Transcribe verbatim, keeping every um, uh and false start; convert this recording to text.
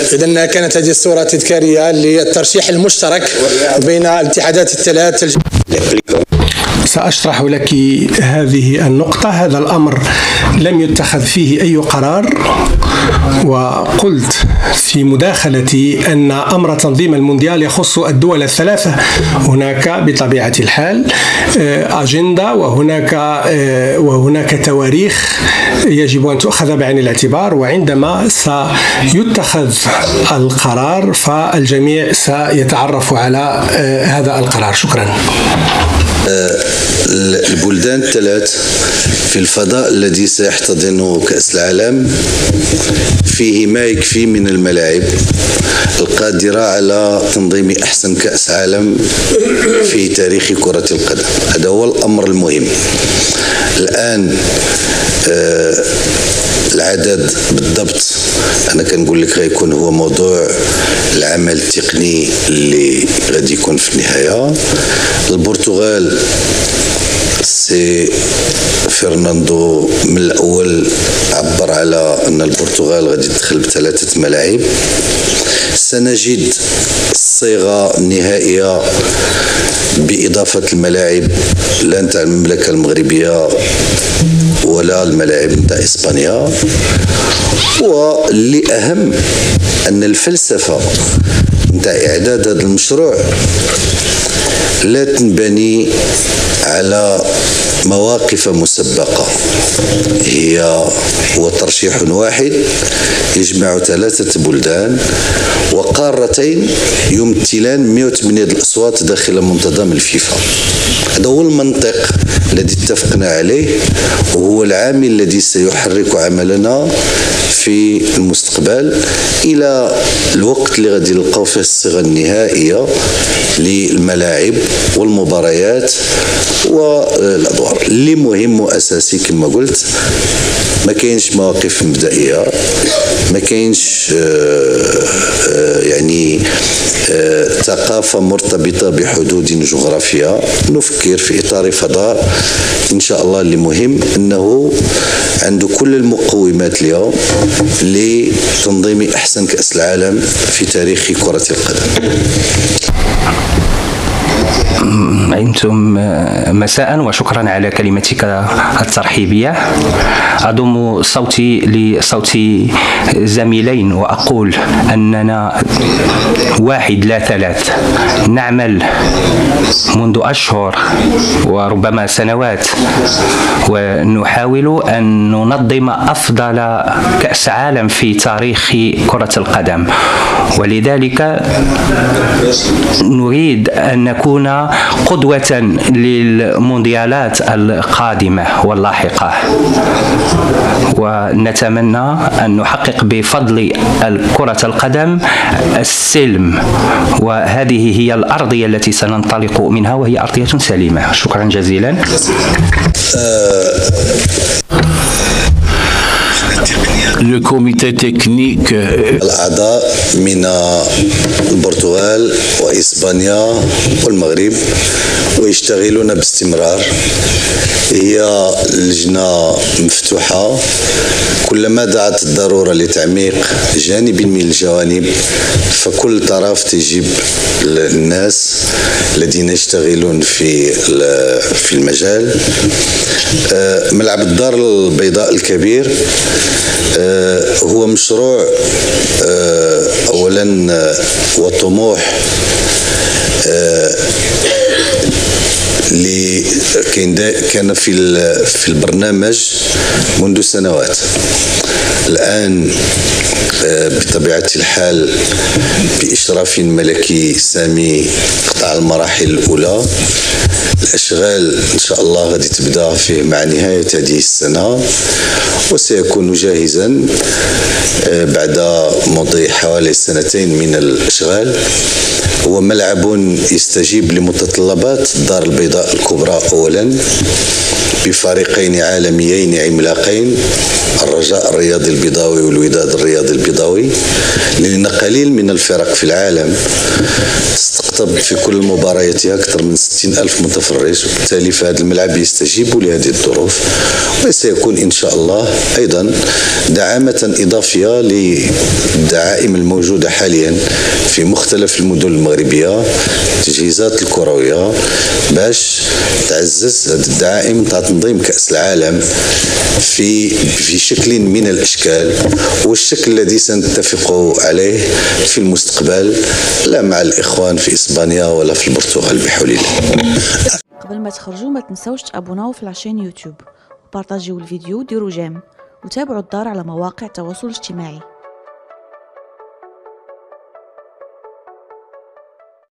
إذن كانت هذه الصورة تذكارية للترشيح المشترك بين الاتحادات الثلاث. سأشرح لك هذه النقطة. هذا الأمر لم يتخذ فيه أي قرار، وقلت في مداخلتي أن أمر تنظيم المونديال يخص الدول الثلاثة. هناك بطبيعة الحال أجندة، وهناك وهناك تواريخ يجب أن تؤخذ بعين الاعتبار، وعندما سيتخذ القرار فالجميع سيتعرف على هذا القرار. شكرا. البلدان الثلاث في الفضاء الذي سيحتضنه كأس العالم فيه ما يكفي من الملاعب القادرة على تنظيم أحسن كأس عالم في تاريخ كرة القدم. هذا هو الأمر المهم. الآن آه العدد بالضبط أنا كنقول لك غيكون هو موضوع العمل التقني اللي غادي يكون في النهاية. البرتغال سي فرناندو من الأول عبر على أن البرتغال غادي تدخل بثلاثة ملاعب. سنجد الصيغة النهائية بإضافة الملاعب لا نتاع المملكة المغربية ولا الملاعب نتاع إسبانيا. واللي أهم أن الفلسفة نتاع إعداد هذا المشروع لا تنبني على مواقف مسبقة، هي هو ترشيح واحد يجمع ثلاثة بلدان وقارتين يمثلان مئة وثمانية الأصوات داخل منتظم الفيفا. هذا هو المنطق الذي اتفقنا عليه، وهو العامل الذي سيحرك عملنا في المستقبل إلى الوقت اللي غادي نلقاو فيه الصيغة النهائية للملاعب والمباريات والأدوار. اللي مهم وأساسي كما قلت ما كاينش مواقف مبدئية، ما كاينش يعني ثقافة مرتبطة بحدود جغرافية. نفكر في إطار فضاء إن شاء الله. اللي مهم أنه عنده كل المقومات اليوم لتنظيم أحسن كأس العالم في تاريخ كرة القدم. أنتم مساء وشكرا على كلمتك الترحيبية. أضم صوتي لصوت زميلين وأقول أننا واحد لا ثلاث نعمل منذ أشهر وربما سنوات ونحاول أن ننظم أفضل كأس عالم في تاريخ كرة القدم، ولذلك نريد أن نكون قدوة للمونديالات القادمة واللاحقة، ونتمنى أن نحقق بفضل كرة القدم السلم، وهذه هي الأرضية التي سننطلق منها وهي أرضية سليمة. شكرا جزيلا. الكوميتي تكنيك الأعضاء من البرتغال وإسبانيا والمغرب ويشتغلون باستمرار. هي لجنة مفتوحة، كلما دعت الضرورة لتعميق جانب من الجوانب فكل طرف تجيب الناس الذين يشتغلون في في المجال. ملعب الدار البيضاء الكبير هو مشروع أولا وطموح اللي كان في في البرنامج منذ سنوات. الآن بطبيعة الحال بإشراف ملكي سامي قطع المراحل الأولى. الأشغال إن شاء الله غادي تبدأ فيه مع نهاية هذه السنة، وسيكون جاهزا بعد مضي حوالي سنتين من الأشغال. هو ملعب يستجيب لمتطلبات الدار البيضاء الكبرى أولا بفريقين عالميين عملاقين، الرجاء الرياضي البيضاوي والوداد الرياضي البيضاوي، لأن قليل من الفرق في العالم تستقطب في كل مبارياتها أكثر من ستين ألف متفرج. المتفرج، وبالتالي فهذا الملعب يستجيب لهذه الظروف، وسيكون إن شاء الله أيضا دعامة إضافية للدعائم الموجودة حاليا في مختلف المدن المغربية، التجهيزات الكروية، باش تعزز هذه الدعائم تاع تنظيم كأس العالم في في شكل من الأشكال، والشكل الذي سنتفق عليه في المستقبل، لا مع الإخوان في إسبانيا ولا في البرتغال بحول الله. قبل ما تخرجوا ما تنسوش تابوناو في العشان يوتيوب وبارطاجيو الفيديو وديروا جيم وتابعوا الدار على مواقع التواصل الاجتماعي.